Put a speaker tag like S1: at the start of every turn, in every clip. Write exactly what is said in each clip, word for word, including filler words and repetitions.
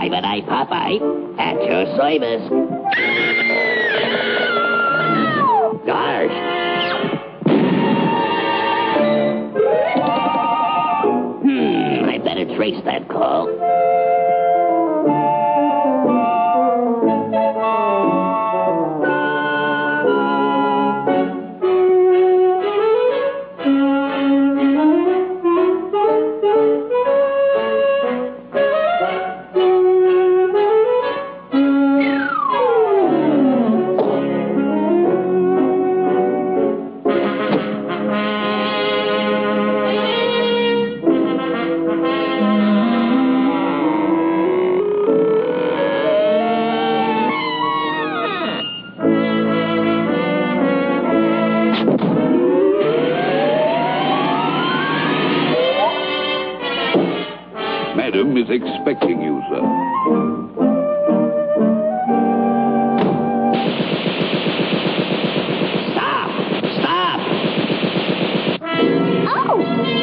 S1: Private Eye Popeye, at your service. Gosh. Hmm, I better trace that call.
S2: Madam is expecting you, sir.
S1: Stop! Stop!
S3: Oh!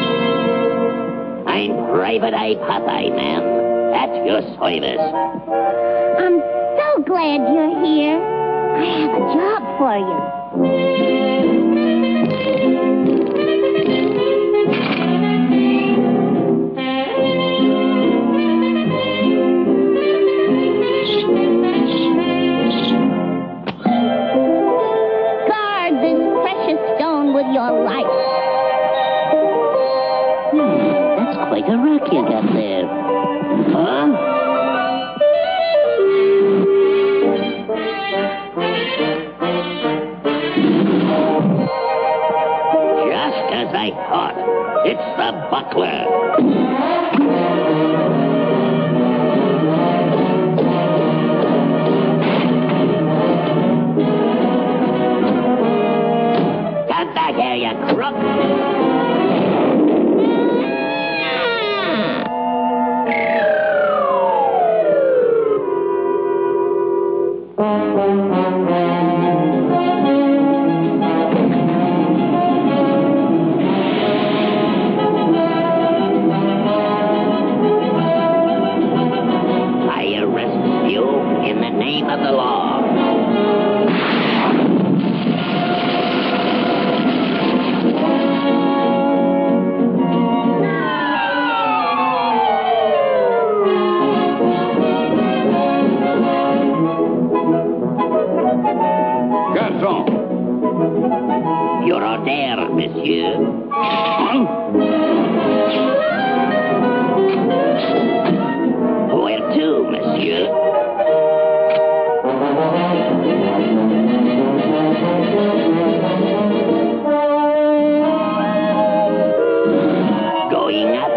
S1: I'm Private Eye Popeye, ma'am. At your service.
S3: I'm so glad you're here. I have a job for you. Your life.
S1: Hmm, that's quite a rock you got there. Huh? Just as I thought. It's the buckler. Here, you crook. I arrest you in the name of the law. Your order, monsieur. Huh? Where to, monsieur? Going up.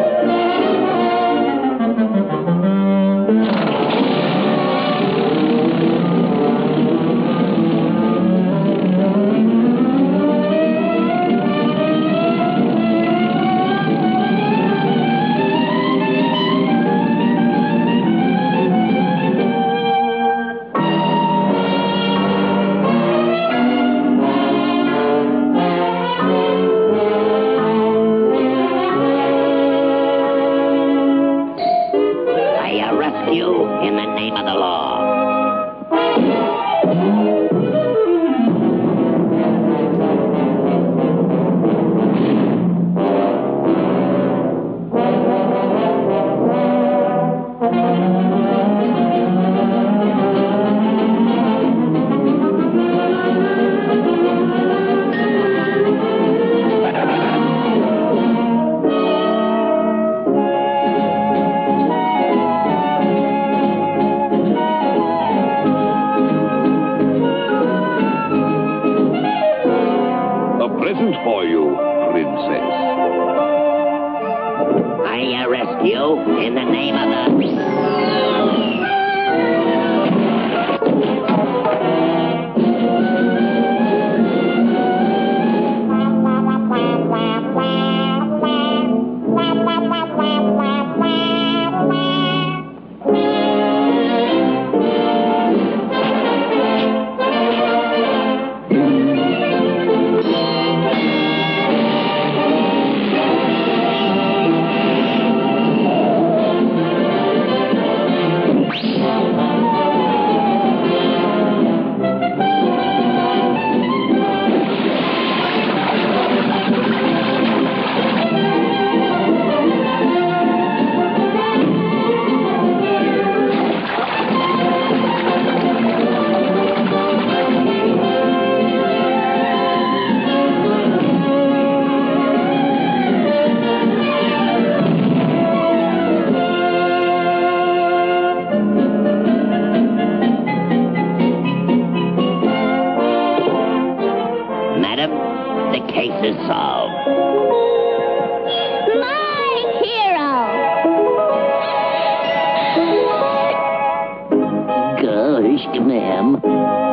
S1: You in the name of the law. Madam, the case is solved.
S3: My hero!
S1: Gosh, ma'am.